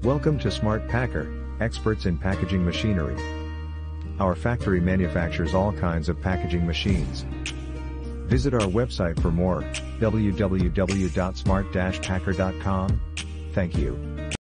Welcome to Smart Packer, experts in packaging machinery. Our factory manufactures all kinds of packaging machines. Visit our website for more, www.smart-packer.com. Thank you.